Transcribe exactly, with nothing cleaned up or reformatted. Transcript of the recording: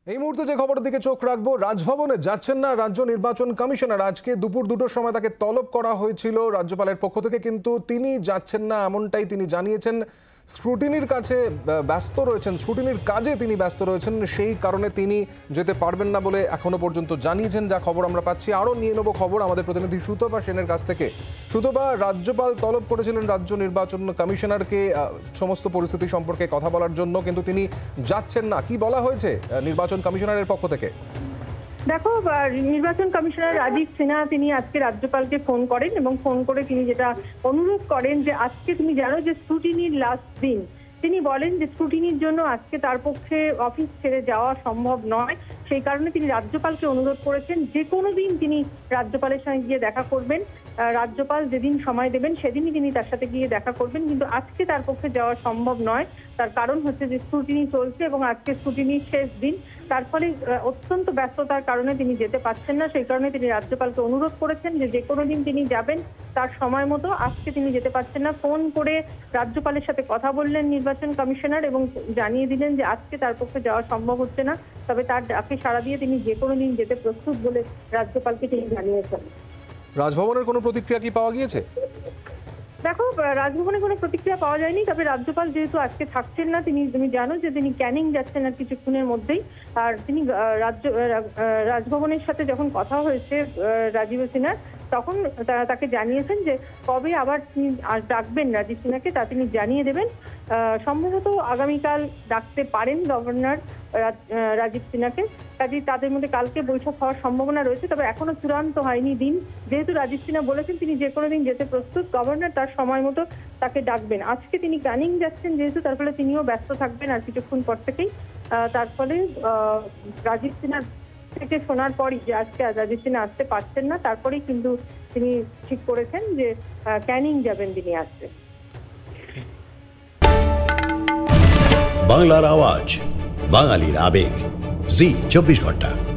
এই মুহূর্তে যে খবরের দিকে চোখ রাখবো, রাজভবনে যাচ্ছেন না রাজ্য নির্বাচন কমিশনার। আজকে দুপুর দুটোর সময় তাকে তলব করা হয়েছিল রাজ্যপালের পক্ষ থেকে, কিন্তু তিনি যাচ্ছেন না এমনটাই তিনি জানিয়েছেন। স্ক্রুটিনির কাছে ব্যস্ত রয়েছেন, স্ক্রুটিনির কাজে তিনি ব্যস্ত রয়েছেন, সেই কারণে তিনি যেতে পারবেন না বলে এখনো পর্যন্ত জানিয়েছেন, যা খবর আমরা পাচ্ছি। আরও নিয়ে নেব খবর আমাদের প্রতিনিধি সুতপা সেনের কাছ থেকে। সুতপা, রাজ্যপাল তলব করেছিলেন রাজ্য নির্বাচন কমিশনারকে সমস্ত পরিস্থিতি সম্পর্কে কথা বলার জন্য, কিন্তু তিনি যাচ্ছেন না। কি বলা হয়েছে নির্বাচন কমিশনারের পক্ষ থেকে? দেখো, নির্বাচন কমিশনার রাজীব সিনহা তিনি আজকে রাজ্যপালকে ফোন করেন এবং ফোন করে তিনি যেটা অনুরোধ করেন যে আজকে তুমি জানো যে স্ক্রুটিনির লাস্ট দিন। তিনি বলেন যে স্ক্রুটিনির জন্য আজকে তার পক্ষে অফিস ছেড়ে যাওয়া সম্ভব নয়, সেই কারণে তিনি রাজ্যপালকে অনুরোধ করেছেন যে কোনো দিন তিনি রাজ্যপালের সঙ্গে গিয়ে দেখা করবেন। রাজ্যপাল যেদিন সময় দেবেন সেদিনই তিনি তার সাথে গিয়ে দেখা করবেন, কিন্তু আজকে তার পক্ষে যাওয়া সম্ভব নয়। তার কারণ হচ্ছে যে স্ক্রুটিনি চলছে এবং আজকে স্ক্রুটিনির শেষ দিন, তার ফলে অত্যন্ত ব্যস্ততার কারণে তিনি যেতে পারছেন না। সেই কারণে তিনি রাজ্যপালকে অনুরোধ করেছেন যে যে কোনো দিন তিনি যাবেন তার সময় মতো। আজকে তিনি যেতে পারছেন না। ফোন করে রাজ্যপালের সাথে কথা বললেন নির্বাচন কমিশনার এবং জানিয়ে দিলেন যে আজকে তার পক্ষে যাওয়া সম্ভব হচ্ছে না, তবে তার ডাকে সাড়া দিয়ে তিনি যে কোনো দিন যেতে প্রস্তুত বলে রাজ্যপালকে তিনি জানিয়েছেন। রাজভবনের কোনো প্রতিক্রিয়া কি পাওয়া গিয়েছে? দেখো, রাজভবনে কোনো প্রতিক্রিয়া পাওয়া যায়নি, তবে রাজ্যপাল যেহেতু আজকে থাকছেন না, তিনি তুমি জানো যে তিনি ক্যানিং যাচ্ছেন আর কিছুক্ষণের মধ্যেই। আর তিনি রাজ্য রাজভবনের সাথে যখন কথা হয়েছে রাজীব সিনহার, তখন তাকে জানিয়েছেন যে কবে আবার তিনি ডাকবেন রাজীব সিনহাকে তা তিনি জানিয়ে দেবেন। সম্ভবত আগামীকাল ডাকতে পারেন গভর্নর রাজীব সিনহাকে, কাজেই তাদের মধ্যে কালকে বৈঠক হওয়ার সম্ভাবনা রয়েছে, তবে এখনো চূড়ান্ত হয়নি দিন। যেহেতু রাজীব সিনহা বলেছেন তিনি যে কোনো দিন যেতে প্রস্তুত, গভর্নর তার সময় মতো তাকে ডাকবেন। আজকে তিনি ক্যানিং যাচ্ছেন যেহেতু, তার ফলে তিনিও ব্যস্ত থাকবেন আর কিছুক্ষণ পর থেকেই। তার ফলে রাজীব সিনহা থেকে শোনার পরই যে আজকে রাজীব সিনহা আসতে পারছেন না, তারপরেই কিন্তু তিনি ঠিক করেছেন যে ক্যানিং যাবেন তিনি আসতে। বাংলার আওয়াজ, বাঙালির আবেগ, জি চব্বিশ ঘন্টা।